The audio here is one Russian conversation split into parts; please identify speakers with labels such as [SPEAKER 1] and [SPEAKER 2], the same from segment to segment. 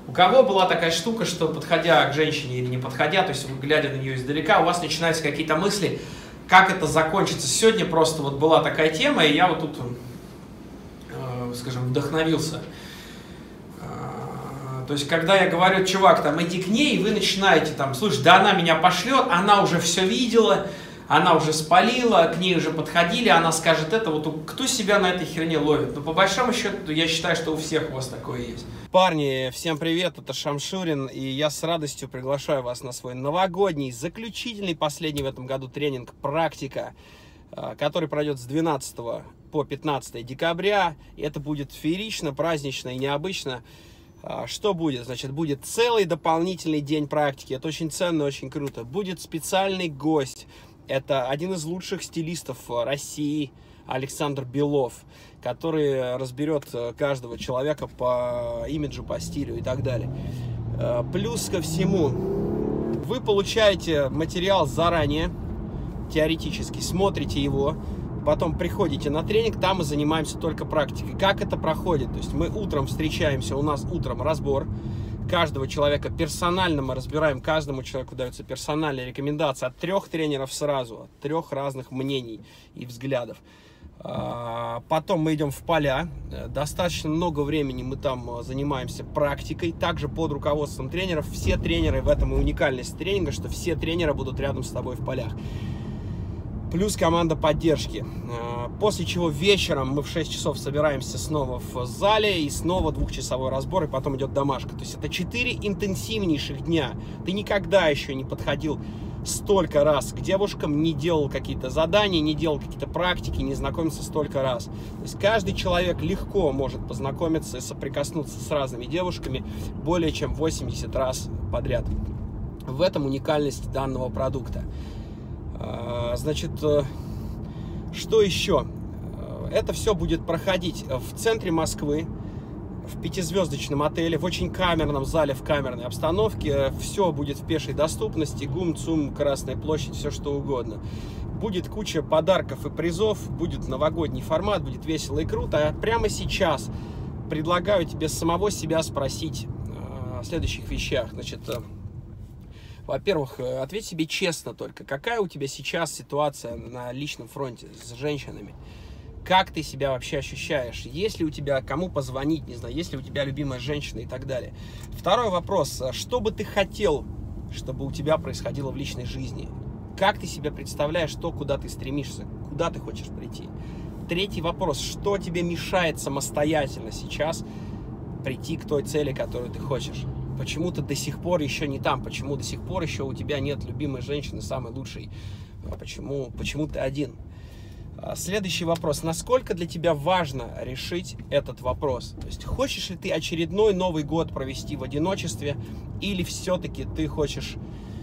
[SPEAKER 1] У кого была такая штука, что подходя к женщине или не подходя, то есть вы глядя на нее издалека, у вас начинаются какие-то мысли, как это закончится. Сегодня просто вот была такая тема, и я вот тут, скажем, вдохновился. То есть, когда я говорю, чувак, там, иди к ней, и вы начинаете, там, слушай, да она меня пошлет, она уже все видела, она уже спалила, к ней уже подходили, она скажет это, вот кто себя на этой херне ловит? Но по большому счету, я считаю, что у всех у вас такое есть. Парни, всем привет, это Шамшурин, и я с радостью приглашаю вас на свой новогодний, заключительный, последний в этом году тренинг «Практика», который пройдет с 12 по 15 декабря, и это будет феерично, празднично и необычно. Что будет? Значит, будет целый дополнительный день практики. Это очень ценно, очень круто. Будет специальный гость. Это один из лучших стилистов России, Александр Белов, который разберет каждого человека по имиджу, по стилю и так далее. Плюс ко всему, вы получаете материал заранее, теоретически, смотрите его. Потом приходите на тренинг, там мы занимаемся только практикой. Как это проходит? То есть мы утром встречаемся, у нас утром разбор каждого человека. Персонально мы разбираем, каждому человеку дается персональная рекомендация от 3 тренеров сразу, от 3 разных мнений и взглядов. Потом мы идем в поля. Достаточно много времени мы там занимаемся практикой. Также под руководством тренеров. Все тренеры, в этом и уникальность тренинга, что все тренеры будут рядом с тобой в полях. Плюс команда поддержки. После чего вечером мы в 6 часов собираемся снова в зале, и снова 2-часовой разбор, и потом идет домашка. То есть это 4 интенсивнейших дня. Ты никогда еще не подходил столько раз к девушкам, не делал какие-то задания, не делал какие-то практики, не знакомился столько раз. То есть каждый человек легко может познакомиться и соприкоснуться с разными девушками более чем 80 раз подряд. В этом уникальность данного продукта. Значит, что еще? Это все будет проходить в центре Москвы, в 5-звездочном отеле, в очень камерном зале, в камерной обстановке. Все будет в пешей доступности, ГУМ, ЦУМ, Красная площадь, все что угодно. Будет куча подарков и призов, будет новогодний формат, будет весело и круто. А прямо сейчас предлагаю тебе самого себя спросить о следующих вещах. Значит, во-первых, ответь себе честно только, какая у тебя сейчас ситуация на личном фронте с женщинами? Как ты себя вообще ощущаешь? Есть ли у тебя кому позвонить, не знаю, есть ли у тебя любимая женщина и так далее? Второй вопрос, что бы ты хотел, чтобы у тебя происходило в личной жизни? Как ты себя представляешь, то, куда ты стремишься, куда ты хочешь прийти? Третий вопрос, что тебе мешает самостоятельно сейчас прийти к той цели, которую ты хочешь? Почему ты до сих пор еще не там? Почему до сих пор еще у тебя нет любимой женщины, самой лучшей? Почему ты один? Следующий вопрос. Насколько для тебя важно решить этот вопрос? То есть, хочешь ли ты очередной Новый год провести в одиночестве? Или все-таки ты хочешь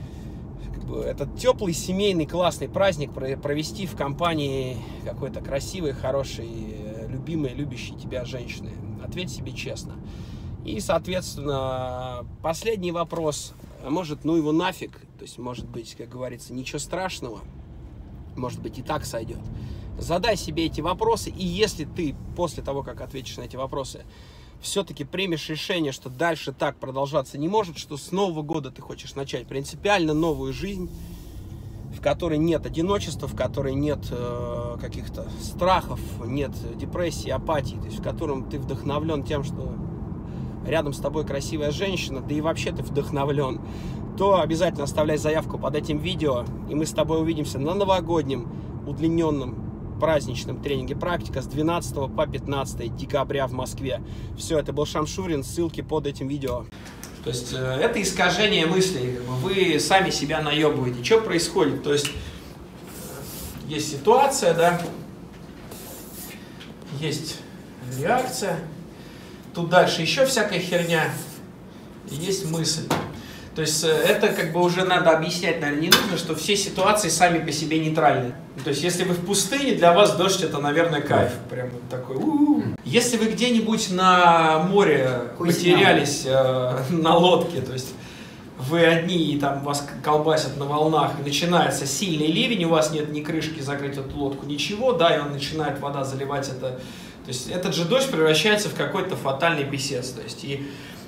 [SPEAKER 1] этот теплый, семейный, классный праздник провести в компании какой-то красивой, хорошей, любимой, любящей тебя женщины? Ответь себе честно. И, соответственно, последний вопрос, может, ну его нафиг, то есть, может быть, как говорится, ничего страшного, может быть, и так сойдет. Задай себе эти вопросы, и если ты после того, как ответишь на эти вопросы, все-таки примешь решение, что дальше так продолжаться не может, что с Нового года ты хочешь начать принципиально новую жизнь, в которой нет одиночества, в которой нет каких-то страхов, нет депрессии, апатии, то есть в котором ты вдохновлен тем, что рядом с тобой красивая женщина, да и вообще ты вдохновлен, то обязательно оставляй заявку под этим видео, и мы с тобой увидимся на новогоднем удлиненном праздничном тренинге «Практика» с 12 по 15 декабря в Москве. Все, это был Шамшурин, ссылки под этим видео. То есть это искажение мыслей, вы сами себя наебываете. Что происходит? То есть есть ситуация, да, есть реакция. Тут дальше еще всякая херня, и есть мысль. То есть это как бы уже надо объяснять, наверное, не нужно, что все ситуации сами по себе нейтральны. То есть если вы в пустыне, для вас дождь это, наверное, кайф. Прям вот такой. Если вы где-нибудь на море потерялись на лодке, то есть вы одни, и там вас колбасят на волнах, и начинается сильный ливень, у вас нет ни крышки закрыть эту лодку, ничего, да, и он начинает вода заливать это. То есть этот же дождь превращается в какой-то фатальный писец. То есть и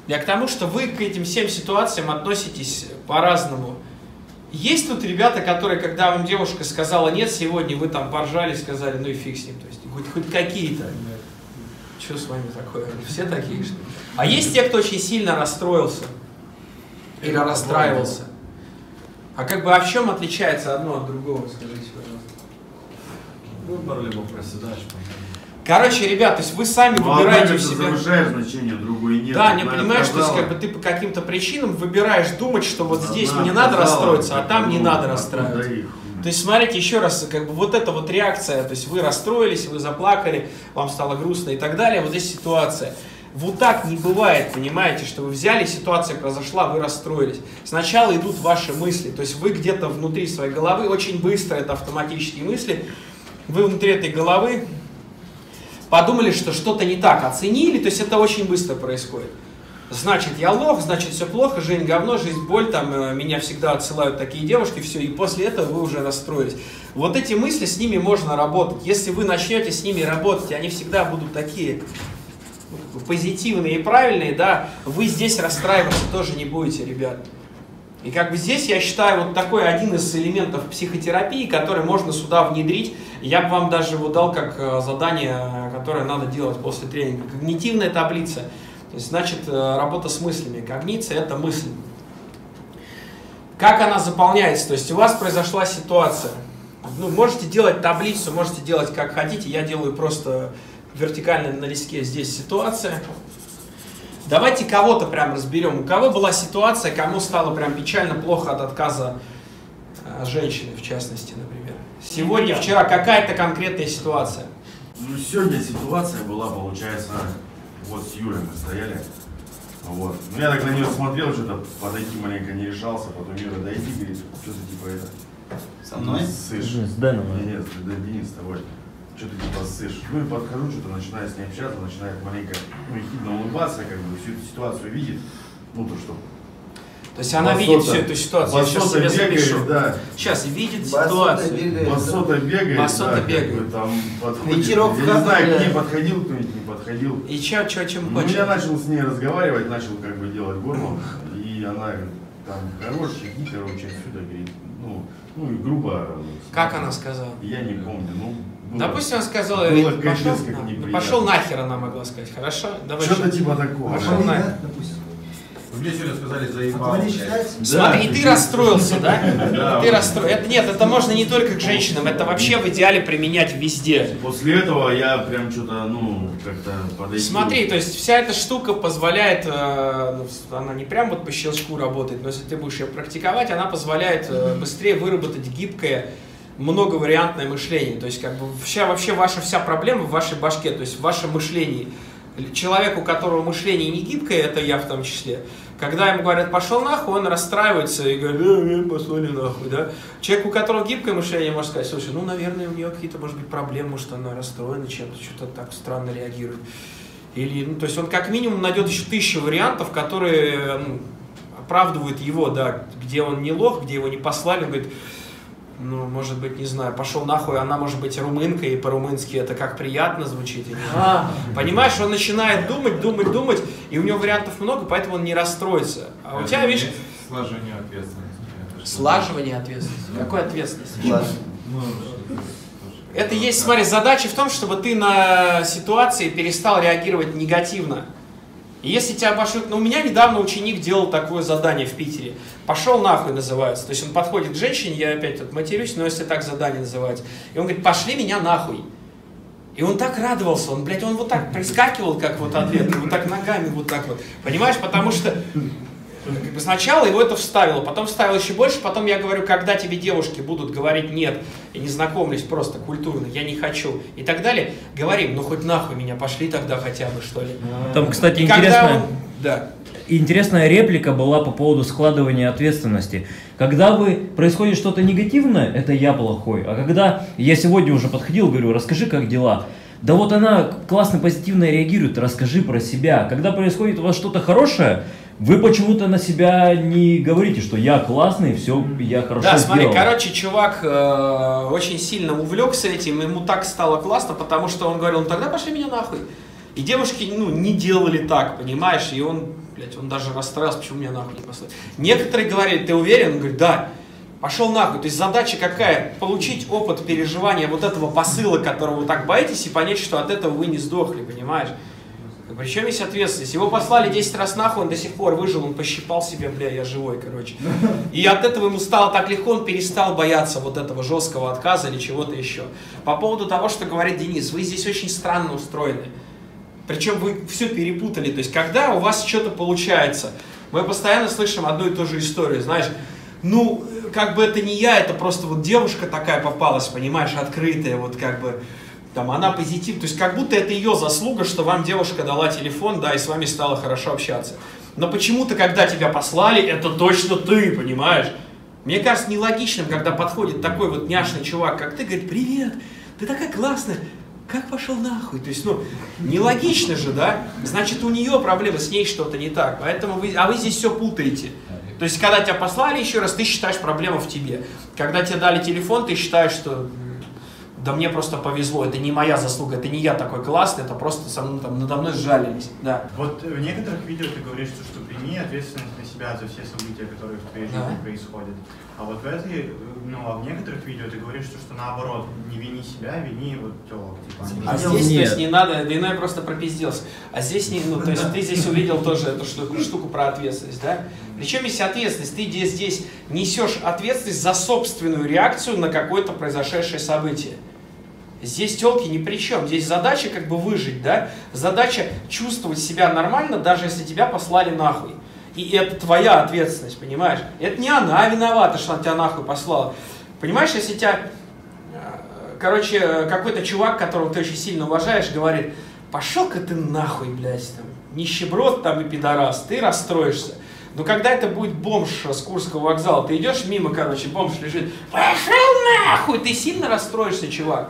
[SPEAKER 1] Я к тому, что вы к этим всем ситуациям относитесь по-разному. Есть тут ребята, которые, когда вам девушка сказала нет сегодня, вы там поржали, сказали, ну и фиг с ним. То есть хоть какие-то. Что с вами такое? Все такие, что ли? А есть те, кто очень сильно расстроился или расстраивался. А как бы, а в чем отличается одно от другого, скажите, пожалуйста?
[SPEAKER 2] Выбор либо проседаешь.
[SPEAKER 1] Короче, ребят, то есть вы сами выбираете в себя.
[SPEAKER 2] Завышаешь значение, другой нет.
[SPEAKER 1] Да, не понимаешь, что как бы ты по каким-то причинам выбираешь думать, что вот здесь мне надо расстроиться, а там не надо расстраиваться. То есть, смотрите, еще раз, как бы вот эта вот реакция, то есть вы расстроились, вы заплакали, вам стало грустно и так далее, вот здесь ситуация. Вот так не бывает, понимаете, что вы взяли, ситуация произошла, вы расстроились. Сначала идут ваши мысли, то есть вы где-то внутри своей головы, очень быстро это автоматические мысли, вы внутри этой головы подумали, что что-то не так, оценили, то есть это очень быстро происходит. Значит, я лох, значит, все плохо, жизнь говно, жизнь боль, там, меня всегда отсылают такие девушки, все, и после этого вы уже расстроились. Вот эти мысли, с ними можно работать. Если вы начнете с ними работать, они всегда будут такие позитивные и правильные, да, вы здесь расстраиваться тоже не будете, ребят. И как бы здесь, я считаю, вот такой один из элементов психотерапии, который можно сюда внедрить. Я бы вам даже его дал как задание, которое надо делать после тренинга. Когнитивная таблица. То есть, значит, работа с мыслями. Когниция – это мысль. Как она заполняется? То есть, у вас произошла ситуация. Ну, можете делать таблицу, можете делать как хотите. Я делаю просто вертикально на листке здесь ситуация. Давайте кого-то прям разберем. У кого была ситуация, кому стало прям печально, плохо от отказа женщины, в частности, например. Сегодня, вчера какая-то конкретная ситуация.
[SPEAKER 2] Ну, сегодня ситуация была, получается, вот с Юрой мы стояли. Вот. Ну, я так на нее смотрел, что-то подойти маленько не решался, потом Юра, дойди, говорит, что ты типа это...
[SPEAKER 3] Со мной?
[SPEAKER 2] Ссышь.
[SPEAKER 3] С Дэном.
[SPEAKER 2] Нет, Денис с тобой. Что ты типа ссышь. Ну и подхожу, что-то начинаю с ней общаться, начинает маленько, ну, ехидно улыбаться, как бы всю эту ситуацию видит. Ну, то что...
[SPEAKER 1] То есть она видит всю эту ситуацию. Я сейчас себе запишу.
[SPEAKER 2] Да.
[SPEAKER 1] Сейчас видит ситуацию.
[SPEAKER 2] Басота бегает.
[SPEAKER 1] Басота
[SPEAKER 2] да,
[SPEAKER 1] бегает.
[SPEAKER 2] Как бы, там подходит.
[SPEAKER 3] Вечерок
[SPEAKER 2] Я не знаю, к ней подходил, кто-нибудь не подходил.
[SPEAKER 1] И чем
[SPEAKER 2] Ну,
[SPEAKER 1] хочет?
[SPEAKER 2] я начал с ней разговаривать, начал как бы делать горло. И она там, хороший, иди, короче, отсюда, говорит. Ну и грубо.
[SPEAKER 1] Как она сказала?
[SPEAKER 2] Я не помню. Ну,
[SPEAKER 1] допустим, она сказала, пошел нахер, она могла сказать. Хорошо? Давай.
[SPEAKER 2] Что-то типа такого.
[SPEAKER 1] Пошел нахер.
[SPEAKER 4] Мне сегодня сказали, заебался.
[SPEAKER 1] Смотри, ты расстроился, да? Ты расстроился. Нет, это можно не только к женщинам, это вообще в идеале применять везде.
[SPEAKER 2] После этого я прям что-то, ну, как-то подойти.
[SPEAKER 1] Смотри, то есть вся эта штука позволяет, она не прям вот по щелчку работает, но если ты будешь ее практиковать, она позволяет быстрее выработать гибкое, многовариантное мышление. То есть как бы вообще ваша вся проблема в вашей башке, то есть в вашем мышлении. Человек, у которого мышление не гибкое, это я в том числе, когда ему говорят «пошел нахуй», он расстраивается и говорит «пошли нахуй», да? Человек, у которого гибкое мышление, может сказать «слушай, ну, наверное, у нее какие-то, может быть, проблемы, может, она расстроена чем-то, что-то так странно реагирует». Или, ну, то есть он как минимум найдет еще 1000 вариантов, которые оправдывают его, да, где он не лох, где его не послали, он говорит ну, может быть, не знаю, пошел нахуй, она может быть румынка, и по-румынски это как приятно звучит. Понимаешь, он начинает думать, и у него вариантов много, поэтому он не расстроится. А у тебя, видишь...
[SPEAKER 4] Слаживание ответственности.
[SPEAKER 1] Слаживание ответственности. Какой ответственности? Это есть, смотри, задача в том, чтобы ты на ситуации перестал реагировать негативно. И если тебя пошлют... Ну, у меня недавно ученик делал такое задание в Питере. «Пошел нахуй» называется. То есть он подходит к женщине, я опять тут матерюсь, но если так задание называется. И он говорит, пошли меня нахуй. И он так радовался, он, блядь, он вот так прискакивал, как вот ответ, вот так ногами, вот так вот. Понимаешь, потому что как бы сначала его это вставило, потом вставил еще больше, потом я говорю, когда тебе девушки будут говорить «нет», и не знакомлюсь просто культурно, «я не хочу» и так далее, говорим, ну хоть нахуй меня, пошли тогда хотя бы, что ли.
[SPEAKER 3] Там, кстати, интересная реплика была по поводу складывания ответственности. Когда происходит что-то негативное, это я плохой, а когда я сегодня уже подходил, говорю, расскажи, как дела. Да вот она классно, позитивно реагирует, расскажи про себя. Когда происходит у вас что-то хорошее, вы почему-то на себя не говорите, что я классный, все, я хорошо сделал. Да,
[SPEAKER 1] смотри, короче, чувак очень сильно увлекся этим, ему так стало классно, потому что он говорил, ну тогда пошли меня нахуй. И девушки, ну, не делали так, понимаешь, и он Блядь, он даже расстроился, почему меня нахуй не послали. Некоторые говорили, ты уверен? Он говорит, да. Пошел нахуй. То есть задача какая? Получить опыт переживания вот этого посыла, которого вы так боитесь, и понять, что от этого вы не сдохли, понимаешь? Причем есть ответственность. Его послали 10 раз нахуй, он до сих пор выжил, он пощипал себе, бля, я живой, короче. И от этого ему стало так легко, он перестал бояться вот этого жесткого отказа или чего-то еще. По поводу того, что говорит Денис, вы здесь очень странно устроены. Причем вы все перепутали. То есть, когда у вас что-то получается, мы постоянно слышим одну и ту же историю, знаешь, ну, как бы это не я, это просто вот девушка такая попалась, понимаешь, открытая, вот как бы... Там, она позитив, то есть как будто это ее заслуга, что вам девушка дала телефон, да, и с вами стало хорошо общаться. Но почему-то, когда тебя послали, это точно ты, понимаешь? Мне кажется нелогичным, когда подходит такой вот няшный чувак, как ты, говорит, привет, ты такая классная, как пошел нахуй? То есть, ну, нелогично же, да? Значит, у нее проблемы, с ней что-то не так, поэтому вы здесь все путаете. То есть, когда тебя послали еще раз, ты считаешь проблему в тебе. Когда тебе дали телефон, ты считаешь, что... Да мне просто повезло, это не моя заслуга, это не я такой классный, это просто со мной, там, надо мной сжалились. Да.
[SPEAKER 5] Вот в некоторых видео ты говоришь, что прими ответственность на себя за все события, которые в твоей жизни происходят. А вот в этой, ну, а в некоторых видео ты говоришь, что наоборот, не вини себя, вини вот телок. Типа,
[SPEAKER 1] а здесь, то есть, не надо, да иной просто пропиздился. А здесь не, ну, то есть ты здесь увидел тоже эту штуку про ответственность, да? Причем есть ответственность, ты здесь несешь ответственность за собственную реакцию на какое-то произошедшее событие. Здесь телки ни при чем. Здесь задача как бы выжить, да? Задача чувствовать себя нормально, даже если тебя послали нахуй. И это твоя ответственность, понимаешь? Это не она виновата, что она тебя нахуй послала. Понимаешь, если тебя, короче, какой-то чувак, которого ты очень сильно уважаешь, говорит, пошел-ка ты нахуй, блядь, там, нищеброд там и пидорас, ты расстроишься. Но когда это будет бомж с Курского вокзала, ты идешь мимо, короче, бомж лежит, пошел нахуй, ты сильно расстроишься, чувак.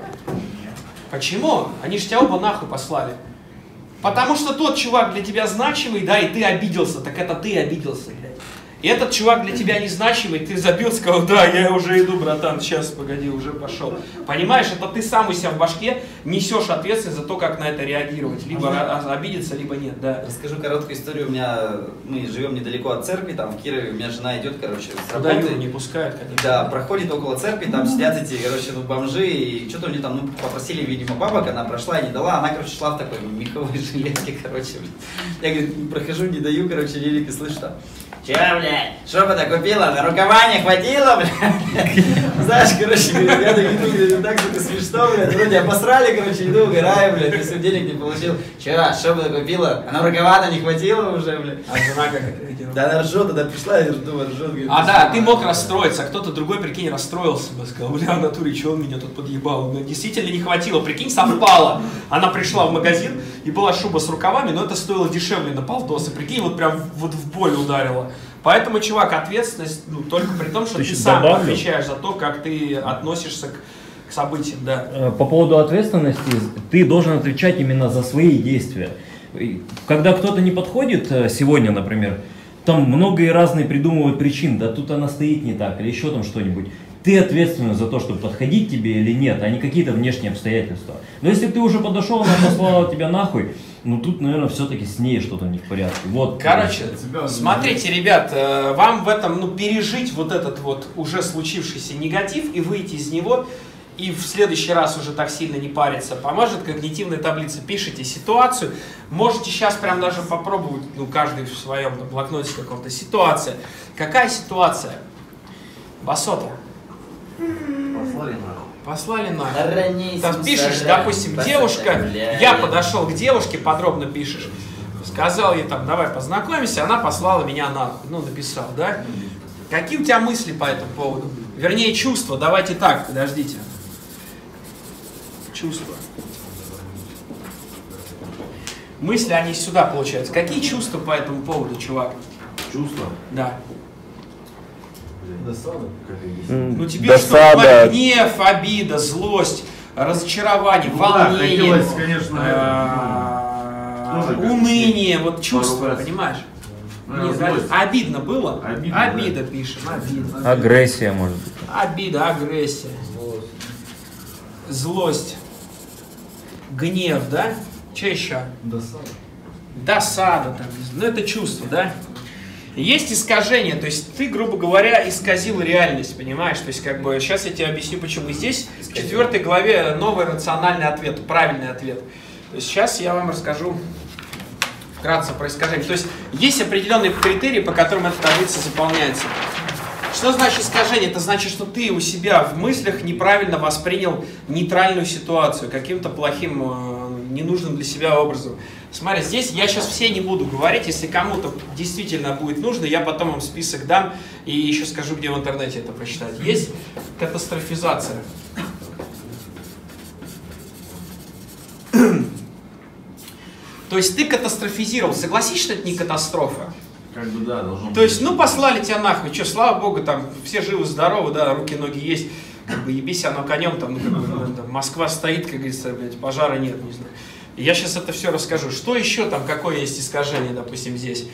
[SPEAKER 1] Почему? Они же тебя оба нахуй послали. Потому что тот чувак для тебя значимый, да, и ты обиделся, так это ты обиделся, блядь. И этот чувак для тебя незначимый, ты забил, сказал, да, я уже иду, братан, сейчас, погоди, уже пошел. Понимаешь, это ты сам у себя в башке несешь ответственность за то, как на это реагировать. Либо обидеться, либо нет, да.
[SPEAKER 6] Расскажу короткую историю. Мы живем недалеко от церкви, там в Кирове, у меня жена идет, короче, с работы.
[SPEAKER 1] Да, не пускают, конечно.
[SPEAKER 6] Да, проходит около церкви, там сидят эти, короче, ну, бомжи, и что-то мне там, ну, попросили, видимо, бабок, она прошла и не дала, она, короче, шла в такой меховой жилетке, короче, я, говорит, прохожу, не даю, короче, лирик, и слышу там, че, блядь, шепота купила, на рукава не хватило, блядь. Знаешь, короче, говорит, я так иду, говорит, так, сука, смешно, блядь, вроде обосрали, короче, иду, угораю, блядь, если денег не получил. Че, шепота купила, а на рукава-то не хватило уже, блядь.
[SPEAKER 1] А жена как отреагировала?
[SPEAKER 6] Да она ржет, тогда пришла, я думаю, ржет, говорит.
[SPEAKER 1] А да, ты мог расстроиться, а кто-то другой, прикинь, расстроился бы, сказал, бля, в натуре, что он меня тут подъебал? Но действительно не хватило, прикинь, совпало. Она пришла в магазин, и была шуба с рукавами, но это стоило дешевле на полтоса, прикинь, вот прям вот в боль ударила. Поэтому, чувак, ответственность, ну, только при том, что ты сам отвечаешь за то, как ты относишься к событиям, да.
[SPEAKER 3] По поводу ответственности, ты должен отвечать именно за свои действия. Когда кто-то не подходит, сегодня, например, там многие разные придумывают причины, да тут она стоит не так, или еще там что-нибудь. Ты ответственен за то, чтобы подходить тебе или нет, а не какие-то внешние обстоятельства. Но если ты уже подошел, она послала тебя нахуй, ну тут, наверное, все-таки с ней что-то не в порядке. Вот.
[SPEAKER 1] Короче, смотрите, ребят, вам в этом, ну, пережить вот этот вот уже случившийся негатив и выйти из него, и в следующий раз уже так сильно не париться, поможет когнитивная таблица. Пишите ситуацию, можете сейчас прям даже попробовать, ну, каждый в своем блокноте каком-то. Ситуация. Какая ситуация? Басота.
[SPEAKER 2] Послали нахуй.
[SPEAKER 1] Послали нахуй. Там пишешь, допустим, девушка, я подошел к девушке, подробно пишешь, сказал ей там, давай познакомимся, она послала меня нахуй, ну, написал, да? Какие у тебя мысли по этому поводу? Вернее, чувства, давайте так, подождите. Чувства. Мысли, они сюда, получаются. Какие чувства по этому поводу, чувак?
[SPEAKER 2] Чувства?
[SPEAKER 1] Да.
[SPEAKER 5] Досада.
[SPEAKER 1] Ну тебе что, гнев, обида, злость, разочарование, волнение,
[SPEAKER 2] хотелось, конечно,
[SPEAKER 1] уныние, вот чувства, понимаешь? Нет,
[SPEAKER 2] злость.
[SPEAKER 1] обидно было?
[SPEAKER 2] Обида,
[SPEAKER 1] да. Пишем, обидно.
[SPEAKER 3] Агрессия, может быть.
[SPEAKER 1] Обида, агрессия. Злость. Гнев, да? Что еще? досада, там, ну это чувство, да? Есть искажение, то есть ты, грубо говоря, исказил реальность, понимаешь? То есть, как бы, сейчас я тебе объясню, почему. Здесь в 4 главе новый рациональный ответ, правильный ответ. То есть сейчас я вам расскажу вкратце про искажение. То есть есть определенные критерии, по которым эта таблица заполняется. Что значит искажение? Это значит, что ты у себя в мыслях неправильно воспринял нейтральную ситуацию, каким-то плохим, ненужным для себя образом. Смотри, здесь я сейчас все не буду говорить, если кому-то действительно будет нужно, я потом вам список дам и еще скажу, где в интернете это прочитать. Есть катастрофизация. То есть ты катастрофизировал. Согласись, что это не катастрофа?
[SPEAKER 2] Как бы да, должно быть.
[SPEAKER 1] То есть, ну послали тебя нахуй, что, слава богу, там все живы-здоровы, да, руки, ноги есть, как бы ебись оно конем, там, ну, как бы, там, Москва стоит, как говорится, блядь, пожара нет, не знаю. И я сейчас это все расскажу. Что еще там, какое есть искажение, допустим, здесь?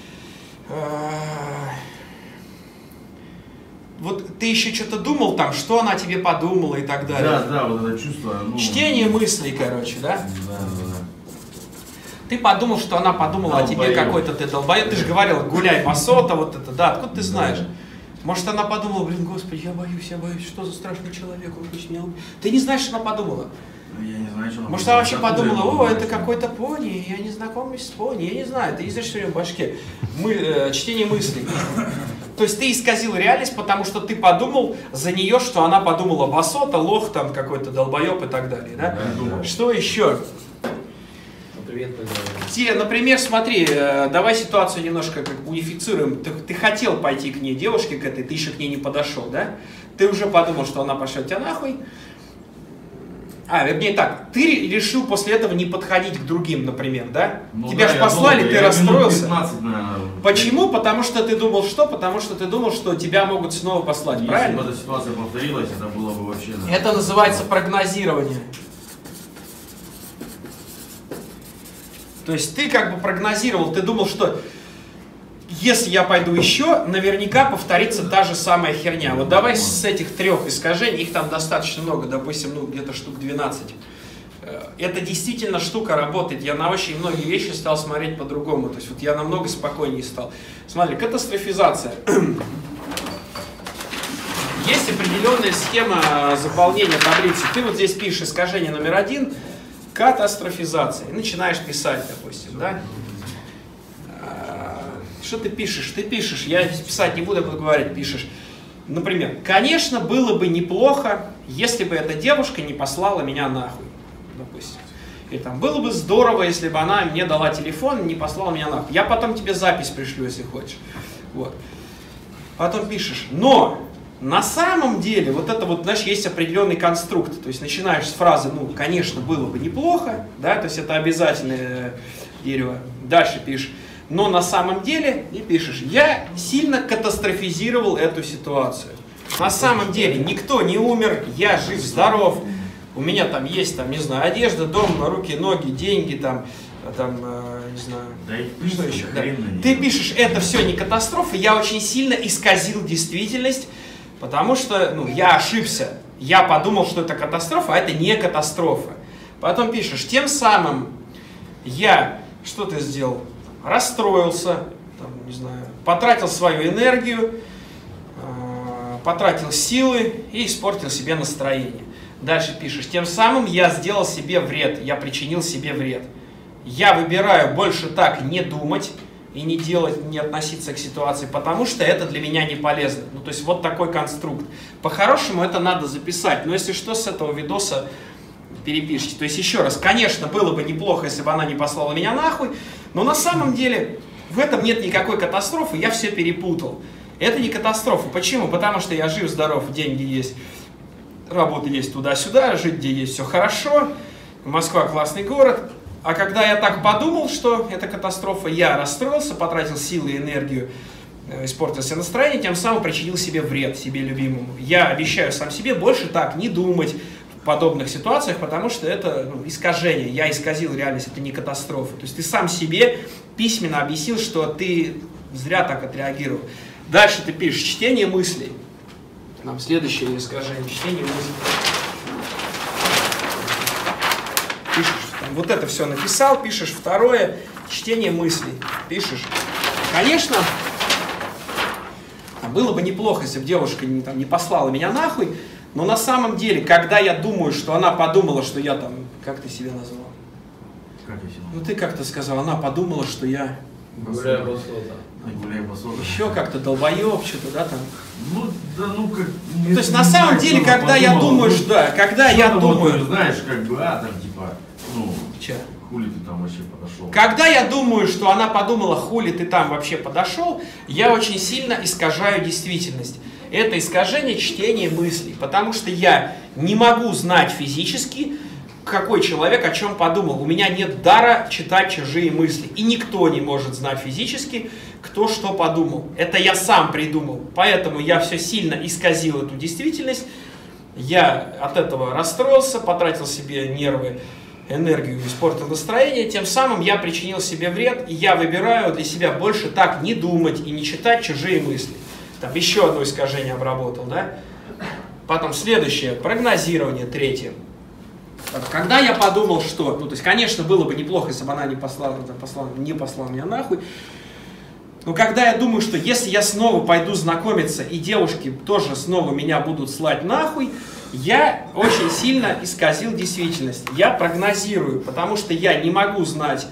[SPEAKER 1] Вот ты еще что-то думал там, что она тебе подумала и так далее.
[SPEAKER 2] Да, да, вот это чувство. Ну,
[SPEAKER 1] чтение мыслей, короче, да?
[SPEAKER 2] Да, да, да.
[SPEAKER 1] Ты подумал, что она подумала о тебе какой-то ты долбоёб. Ты же говорил, гуляй басота, вот это, да, откуда ты знаешь? Может, она подумала, блин, господи, я боюсь, что за страшный человек, он хочет меня убить. Ты не знаешь, что она подумала.
[SPEAKER 2] Я не знаю, что она
[SPEAKER 1] Может, она вообще
[SPEAKER 2] подумала.
[SPEAKER 1] подумала, о, это какой-то пони, я не знакомый с пони, я не знаю, ты не знаешь, что у него в башке. Чтение мыслей. То есть ты исказил реальность, потому что ты подумал за нее, что она подумала басота, лох там какой-то, долбоеб и так далее, да? Что еще? Например, смотри, давай ситуацию немножко как бы унифицируем. Ты хотел пойти к ней, девушке к этой, ты еще к ней не подошел, да? Ты уже подумал, что она пошлет тебя нахуй. Вернее так, ты решил после этого не подходить к другим, например, да?
[SPEAKER 2] Ну,
[SPEAKER 1] тебя
[SPEAKER 2] да,
[SPEAKER 1] же послали, ты расстроился.
[SPEAKER 2] 15, наверное,
[SPEAKER 1] Почему? Потому что ты думал что? Потому что ты думал, что тебя могут снова послать,
[SPEAKER 2] если
[SPEAKER 1] правильно?
[SPEAKER 2] бы эта ситуация повторилась, это было бы вообще...
[SPEAKER 1] Это называется прогнозирование. То есть ты как бы прогнозировал, ты думал, что если я пойду еще, наверняка повторится та же самая херня. Вот давай с этих 3 искажений, их там достаточно много, допустим, ну где-то штук 12. Это действительно штука работает. Я на очень многие вещи стал смотреть по-другому. То есть вот я намного спокойнее стал. Смотри, катастрофизация. Есть определенная схема заполнения таблицы. Ты вот здесь пишешь искажение номер 1. Катастрофизация. И начинаешь писать, допустим, да? Что ты пишешь? Ты пишешь, я писать не буду, я буду говорить, пишешь. Например, конечно, было бы неплохо, если бы эта девушка не послала меня нахуй, допустим. И там, было бы здорово, если бы она мне дала телефон и не послала меня нахуй. Я потом тебе запись пришлю, если хочешь. Вот. Потом пишешь, но... На самом деле, вот это вот, знаешь, есть определенный конструкт. То есть начинаешь с фразы, ну, конечно, было бы неплохо, да, то есть это обязательное дерево. Дальше пишешь, но на самом деле, и пишешь, я сильно катастрофизировал эту ситуацию. На самом деле никто не умер, я жив, здоров, у меня там есть, там, не знаю, одежда, дом, руки, ноги, деньги, там, не знаю,
[SPEAKER 2] да и
[SPEAKER 1] что еще. Да. Ты пишешь, это все не катастрофа, я очень сильно исказил действительность. Потому что, ну, я ошибся, я подумал, что это катастрофа, а это не катастрофа. Потом пишешь, тем самым я, что ты сделал? Расстроился, там, не знаю, потратил свою энергию, потратил силы и испортил себе настроение. Дальше пишешь, тем самым я сделал себе вред, я причинил себе вред. Я выбираю больше так не думать, и не делать, не относиться к ситуации, потому что это для меня не полезно. Ну, то есть вот такой конструкт. По-хорошему это надо записать, но если что, с этого видоса перепишите. То есть еще раз, конечно, было бы неплохо, если бы она не послала меня нахуй, но на самом деле в этом нет никакой катастрофы, я все перепутал. Это не катастрофа. Почему? Потому что я жив, здоров, деньги есть, работа есть туда-сюда, жить где есть все хорошо, Москва классный город. А когда я так подумал, что это катастрофа, я расстроился, потратил силы и энергию, испортил себе настроение, тем самым причинил себе вред, себе любимому. Я обещаю сам себе больше так не думать в подобных ситуациях, потому что это искажение. Я исказил реальность, это не катастрофа. То есть ты сам себе письменно объяснил, что ты зря так отреагировал. Дальше ты пишешь чтение мыслей. Нам следующее искажение, чтение мыслей. Пишешь вот это все написал, пишешь второе, чтение мыслей, пишешь. Конечно, было бы неплохо, если бы девушка не послала меня нахуй, но на самом деле, когда я думаю, что она подумала, что я там, как ты себя назвал?
[SPEAKER 2] Как я себя?
[SPEAKER 1] Ну ты как-то сказал, она подумала, что я...
[SPEAKER 4] Гуляю басота.
[SPEAKER 1] Еще как-то долбоеб, что-то, да, там.
[SPEAKER 2] Ну, да, ну как...
[SPEAKER 1] То есть на самом деле, когда я думаю, что... Да, когда я думаю...
[SPEAKER 2] Знаешь, как бы, там, типа, ну...
[SPEAKER 1] Че?
[SPEAKER 2] Хули ты там вообще подошел?
[SPEAKER 1] Когда я думаю, что она подумала, хули ты там вообще подошел, я очень сильно искажаю действительность. Это искажение чтения мыслей, потому что я не могу знать физически, какой человек о чем подумал. У меня нет дара читать чужие мысли. И никто не может знать физически, кто что подумал. Это я сам придумал. Поэтому я все сильно исказил эту действительность. Я от этого расстроился, потратил себе нервы, энергию, испортил настроение. Тем самым я причинил себе вред. И я выбираю для себя больше так не думать и не читать чужие мысли. Там еще одно искажение обработал, да? Потом следующее, прогнозирование, третье. Когда я подумал, что, ну, то есть, конечно, было бы неплохо, если бы она не послала меня нахуй, но когда я думаю, что если я снова пойду знакомиться, и девушки тоже снова меня будут слать нахуй, я очень сильно исказил действительность. Я прогнозирую, потому что я не могу знать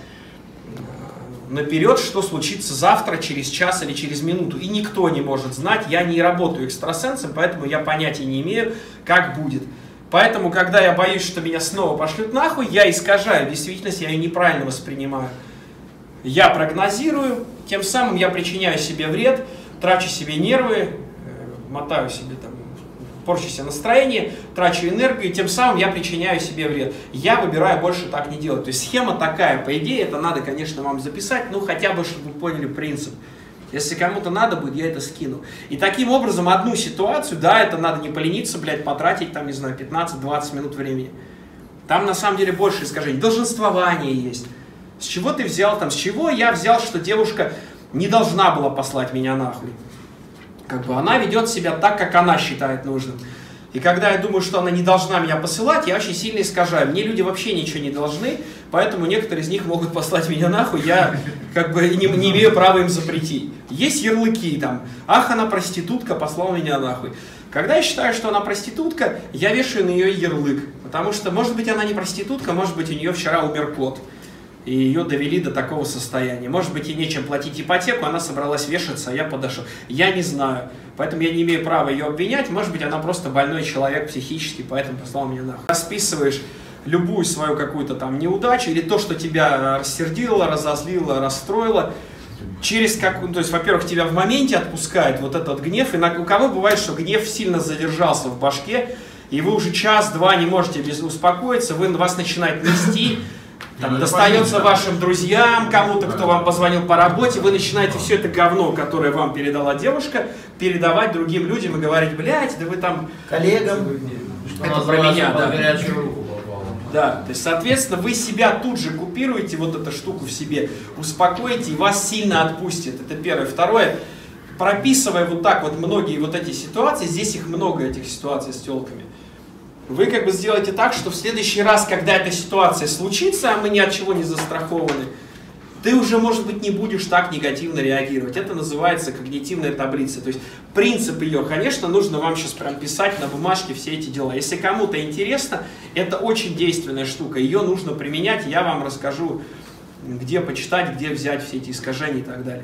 [SPEAKER 1] наперед, что случится завтра, через час или через минуту. И никто не может знать, я не работаю экстрасенсом, поэтому я понятия не имею, как будет. Поэтому, когда я боюсь, что меня снова пошлют нахуй, я искажаю действительность, я ее неправильно воспринимаю. Я прогнозирую, тем самым я причиняю себе вред, трачу себе нервы, мотаю себе там, порчу себе настроение, трачу энергию, и тем самым я причиняю себе вред. Я выбираю больше так не делать. То есть схема такая, по идее, это надо, конечно, вам записать, ну хотя бы, чтобы вы поняли принцип. Если кому-то надо будет, я это скину. И таким образом одну ситуацию, да, это надо не полениться, блядь, потратить там, не знаю, 15-20 минут времени. Там на самом деле больше искажений. Долженствование есть. С чего ты взял там, с чего я взял, что девушка не должна была послать меня нахуй. Как бы она ведет себя так, как она считает нужным. И когда я думаю, что она не должна меня посылать, я очень сильно искажаю. Мне люди вообще ничего не должны, поэтому некоторые из них могут послать меня нахуй, я как бы не имею права им запретить. Есть ярлыки там, ах, она проститутка, послала меня нахуй. Когда я считаю, что она проститутка, я вешаю на нее ярлык. Потому что, может быть, она не проститутка, может быть, у нее вчера умер кот. И ее довели до такого состояния. Может быть, ей нечем платить ипотеку, она собралась вешаться, а я подошел. Я не знаю. Поэтому я не имею права ее обвинять. Может быть, она просто больной человек психически, поэтому послал меня нахуй. Расписываешь любую свою какую-то там неудачу или то, что тебя рассердило, разозлило, расстроило. Через какую, то есть, во-первых, тебя в моменте отпускает вот этот гнев. И у кого бывает, что гнев сильно задержался в башке, и вы уже час-два не можете успокоиться, вас начинает нести. Там, достается вашим друзьям, кому-то, кто вам позвонил по работе, вы начинаете все это говно, которое вам передала девушка, передавать другим людям и говорить, блядь, да вы там...
[SPEAKER 6] Коллегам.
[SPEAKER 1] Это про меня, да. Да, то есть, соответственно, вы себя тут же купируете, вот эту штуку в себе, успокоите, и вас сильно отпустит. Это первое. Второе, прописывая вот так вот многие вот эти ситуации, здесь их много, этих ситуаций с телками, вы как бы сделаете так, что в следующий раз, когда эта ситуация случится, а мы ни от чего не застрахованы, ты уже, может быть, не будешь так негативно реагировать. Это называется когнитивная таблица. То есть принцип ее, конечно, нужно вам сейчас прям писать на бумажке все эти дела. Если кому-то интересно, это очень действенная штука. Ее нужно применять, я вам расскажу, где почитать, где взять все эти искажения и так далее.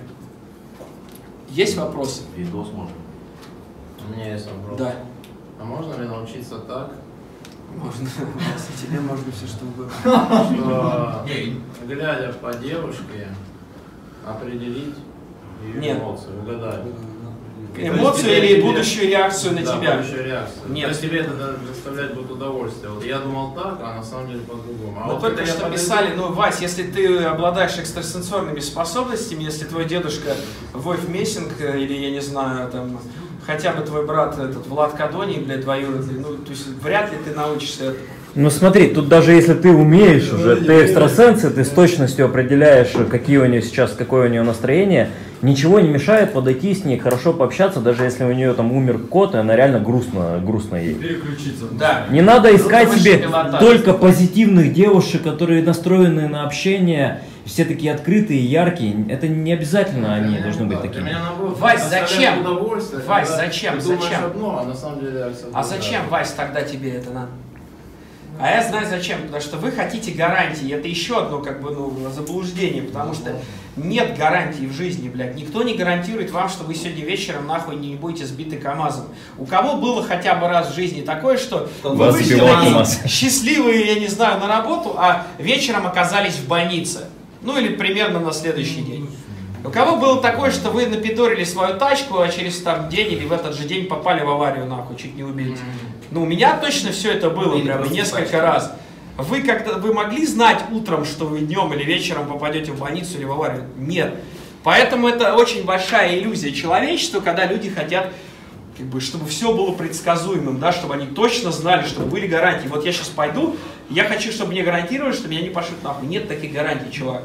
[SPEAKER 1] Есть вопросы?
[SPEAKER 2] Видос можно.
[SPEAKER 4] У меня есть вопрос.
[SPEAKER 1] Да.
[SPEAKER 4] А можно ли научиться так?
[SPEAKER 1] Можно. Если тебе можно все что угодно.
[SPEAKER 4] Что, глядя по девушке, определить ее эмоции, угадать.
[SPEAKER 1] Эмоцию или будущую реакцию на тебя?
[SPEAKER 4] Будущую реакцию.
[SPEAKER 1] Нет.
[SPEAKER 4] То есть тебе это доставлять будет удовольствие. Вот я думал так, а на самом деле по-другому.
[SPEAKER 1] Мы только что писали, ну, Вась, если ты обладаешь экстрасенсорными способностями, если твой дедушка Вольф Мессинг, или, я не знаю, там, хотя бы твой брат, этот, Влад Кадоний, блядь, двоюродный, ну, то есть вряд ли ты научишься этому.
[SPEAKER 3] Ну смотри, тут даже если ты умеешь уже, ты экстрасенс, ты с точностью определяешь, какое у нее настроение, ничего не мешает подойти с ней, хорошо пообщаться, даже если у нее там умер кот, и она реально грустно ей.
[SPEAKER 2] Переключиться.
[SPEAKER 1] Да.
[SPEAKER 3] Не надо искать
[SPEAKER 1] Высший
[SPEAKER 3] себе
[SPEAKER 1] пилотаж.
[SPEAKER 3] только позитивных девушек, которые настроены на общение, все такие открытые, яркие. Это не обязательно они должны быть
[SPEAKER 4] Для
[SPEAKER 3] такими.
[SPEAKER 4] меня наоборот,
[SPEAKER 1] Вась,
[SPEAKER 4] доставляет
[SPEAKER 1] зачем?
[SPEAKER 4] удовольствие,
[SPEAKER 1] Вась,
[SPEAKER 4] когда
[SPEAKER 1] зачем?
[SPEAKER 4] Ты думаешь
[SPEAKER 1] Зачем?
[SPEAKER 4] одно, а на самом деле совсем
[SPEAKER 1] А
[SPEAKER 4] другое.
[SPEAKER 1] зачем, Вась, тогда тебе это надо? А я знаю зачем, потому что вы хотите гарантии. Это еще одно как бы заблуждение, потому что нет гарантий в жизни, блядь. Никто не гарантирует вам, что вы сегодня вечером нахуй не будете сбиты КамАЗом. У кого было хотя бы раз в жизни такое, что вы
[SPEAKER 3] Вас
[SPEAKER 1] вышли
[SPEAKER 3] сбивал
[SPEAKER 1] такие
[SPEAKER 3] КамАЗ.
[SPEAKER 1] счастливые, я не знаю, на работу, а вечером оказались в больнице. Ну или примерно на следующий день. У кого было такое, что вы напидорили свою тачку, а через там день или в этот же день попали в аварию нахуй, чуть не убились? Ну, у меня точно все это было,
[SPEAKER 6] Или
[SPEAKER 1] прямо
[SPEAKER 6] просто
[SPEAKER 1] несколько
[SPEAKER 6] тачка.
[SPEAKER 1] раз. Вы могли знать утром, что вы днем или вечером попадете в больницу или в аварию? Нет. Поэтому это очень большая иллюзия человечества, когда люди хотят, как бы, чтобы все было предсказуемым, да, чтобы они точно знали, чтобы были гарантии. Вот я сейчас пойду, я хочу, чтобы мне гарантировали, что меня не пошлют нахуй. Нет таких гарантий, чувак.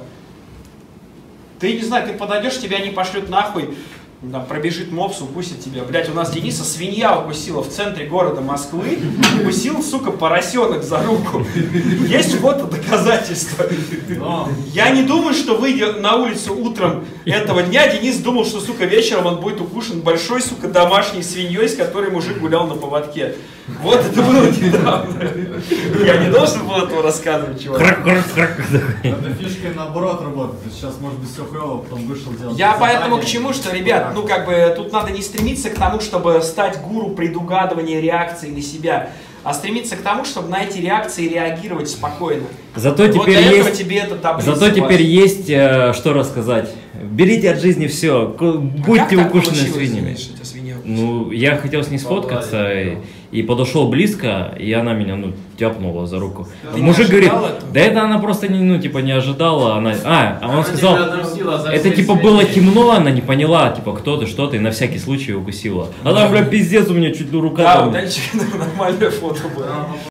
[SPEAKER 1] Ты, не знаю, ты подойдешь, тебя не пошлют нахуй, там, пробежит мопс, укусит тебя. Блять, у нас Дениса свинья укусила в центре города Москвы, укусил, сука, поросенок за руку. Есть фото доказательства. Я не думаю, что выйдя на улицу утром этого дня, Денис думал, что, сука, вечером он будет укушен большой, сука, домашней свиньей, с которой мужик гулял на поводке. Вот это было недавно. Я не должен был этого рассказывать, чувак.
[SPEAKER 7] Эта фишка наоборот работает. Ты сейчас, может быть, все хуево, потом вышел делать.
[SPEAKER 1] Я
[SPEAKER 7] задание.
[SPEAKER 1] поэтому к чему, что, ребят, ну как бы тут надо не стремиться к тому, чтобы стать гуру предугадывания реакции на себя, а стремиться к тому, чтобы на эти реакции реагировать спокойно.
[SPEAKER 3] Зато
[SPEAKER 1] Вот
[SPEAKER 3] теперь
[SPEAKER 1] для этого
[SPEAKER 3] есть,
[SPEAKER 1] тебе эта таблица.
[SPEAKER 3] зато теперь
[SPEAKER 1] Вась.
[SPEAKER 3] есть что рассказать. Берите от жизни все, будьте
[SPEAKER 1] Как так
[SPEAKER 3] укушены
[SPEAKER 1] получилось,
[SPEAKER 3] свиньями.
[SPEAKER 1] что тебя свинья укусила?
[SPEAKER 3] Ну, я хотел с ней сфоткаться и подошел близко, и она меня, тяпнула за руку.
[SPEAKER 1] Ты
[SPEAKER 3] Мужик
[SPEAKER 1] не
[SPEAKER 3] говорит,
[SPEAKER 1] ожидал этого?
[SPEAKER 3] да это она просто не ожидала, он
[SPEAKER 4] Она
[SPEAKER 3] сказал,
[SPEAKER 4] тебя отомстила за
[SPEAKER 3] это
[SPEAKER 4] все
[SPEAKER 3] типа
[SPEAKER 4] свои
[SPEAKER 3] было
[SPEAKER 4] вещи.
[SPEAKER 3] темно, она не поняла, типа кто ты, что ты, и на всякий случай укусила. А там, бля, пиздец, у меня чуть рука
[SPEAKER 1] Да,
[SPEAKER 3] там.
[SPEAKER 1] у Данчика нормальное фото было.